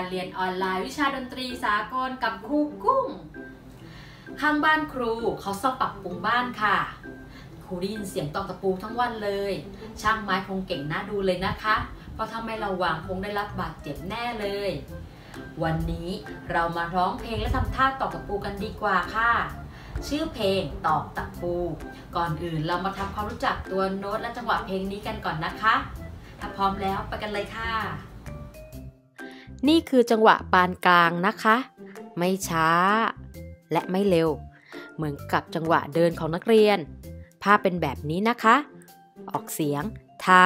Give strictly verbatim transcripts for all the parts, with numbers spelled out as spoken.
เรียนออนไลน์วิชาดนตรีสากลกับครูกุ้งข้างบ้านครูเขาซ่อมปรับปรุงบ้านค่ะครูได้ยินเสียงตอกตะปูทั้งวันเลยช่างไม้คงเก่งน่าดูเลยนะคะเพราะถ้าไม่ระวังคงได้รับบาดเจ็บแน่เลยวันนี้เรามาร้องเพลงและทำท่าตอกตะปูกันดีกว่าค่ะชื่อเพลงตอกตะปูก่อนอื่นเรามาทำความรู้จักตัวโน้ตและจังหวะเพลงนี้กันก่อนนะคะถ้าพร้อมแล้วไปกันเลยค่ะนี่คือจังหวะปานกลางนะคะไม่ช้าและไม่เร็วเหมือนกับจังหวะเดินของนักเรียนภาพเป็นแบบนี้นะคะออกเสียงทา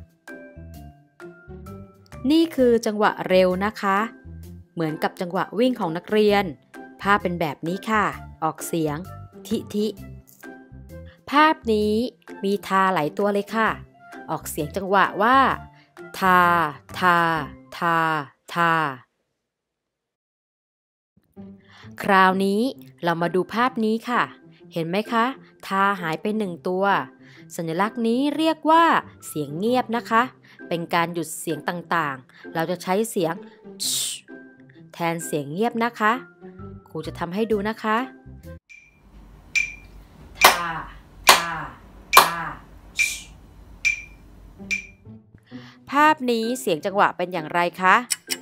นี่คือจังหวะเร็วนะคะเหมือนกับจังหวะวิ่งของนักเรียนภาพเป็นแบบนี้ค่ะออกเสียงทิทิภาพนี้มีทาหลายตัวเลยค่ะออกเสียงจังหวะว่าทาทาทาทาคราวนี้เรามาดูภาพนี้ค่ะเห็นไหมคะทาหายไปหนึ่งตัวสัญลักษณ์นี้เรียกว่าเสียงเงียบนะคะเป็นการหยุดเสียงต่างๆเราจะใช้เสียงแทนเสียงเงียบนะคะครูจะทำให้ดูนะคะทาทาทาภาพนี้เสียงจังหวะเป็นอย่างไรคะ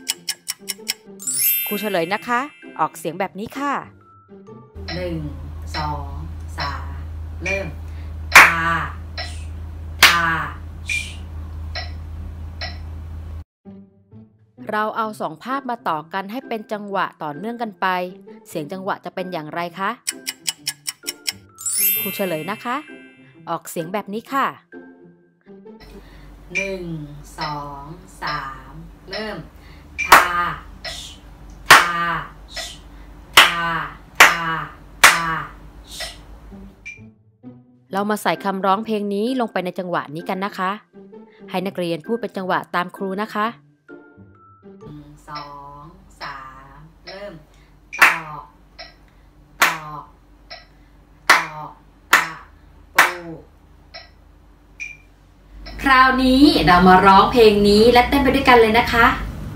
ครูเฉลยนะคะออกเสียงแบบนี้ค่ะหนึ่งสองสามเริ่มทาทาเราเอาสองภาพมาต่อกันให้เป็นจังหวะต่อเนื่องกันไปเสียงจังหวะจะเป็นอย่างไรคะครูเฉลยนะคะออกเสียงแบบนี้ค่ะหนึ่งสองสามเริ่มทาทาทาทาทาเรามาใส่คำร้องเพลงนี้ลงไปในจังหวะนี้กันนะคะให้นักเรียนพูดเป็นจังหวะตามครูนะคะหนึ่งสองสามเริ่มตอกตอกตอกตะปูคราวนี้เรามาร้องเพลงนี้และเต้นไปด้วยกันเลยนะคะ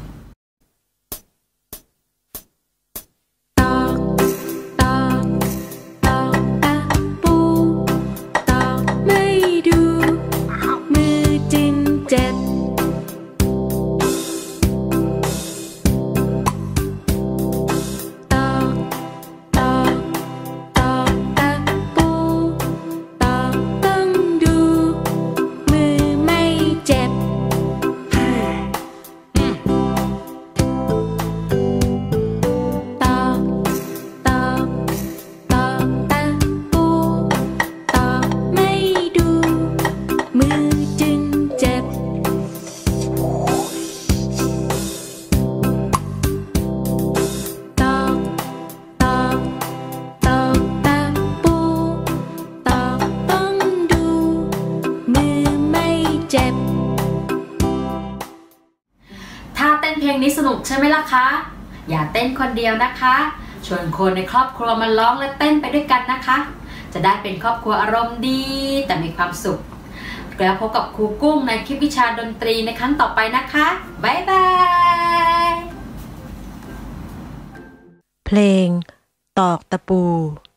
ถ้าเต้นเพลงนี้สนุกใช่ไหมล่ะคะอย่าเต้นคนเดียวนะคะชวนคนในครอบครัวมาร้องและเต้นไปด้วยกันนะคะจะได้เป็นครอบครัวอารมณ์ดีแต่มีความสุขแล้วพบกับครูกุ้งในคลิปวิชาดนตรีในครั้งต่อไปนะคะบ๊ายบายเพลงตอกตะปู